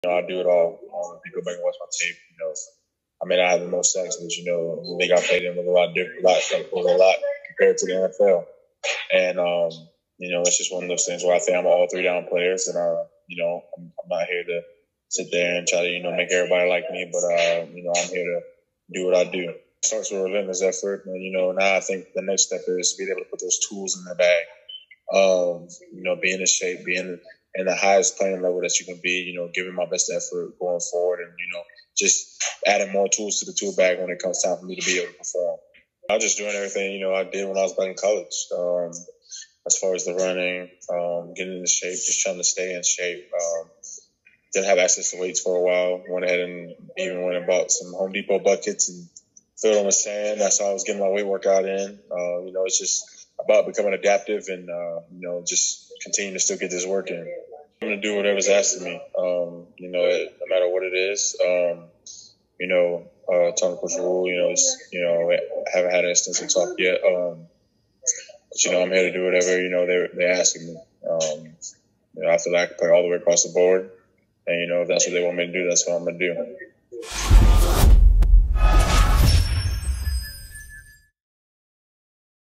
I do it all. If you go back and watch my tape, I may not have the most sacks, but the league I played in was a lot different, a lot compared to the NFL. And it's just one of those things where I think I'm all three down players, and I'm not here to sit there and try to make everybody like me, but I'm here to do what I do. It starts with relentless effort, and now I think the next step is being able to put those tools in the bag. Being in shape, being in the highest playing level that you can be, giving my best effort going forward, and just adding more tools to the tool bag when it comes time for me to be able to perform. I'm just doing everything I did when I was back in college. As far as the running, getting into shape, just trying to stay in shape. Didn't have access to weights for a while. Went ahead and even went and bought some Home Depot buckets and filled them with sand. That's how I was getting my weight workout in. It's just about becoming adaptive and, just continue to still get this work in. I'm going to do whatever's asked of me, no matter what it is. Talking to Coach Rule, haven't had an instance of talk yet. But, I'm here to do whatever, they're asking me. I feel like I can play all the way across the board. And, if that's what they want me to do, that's what I'm going to do.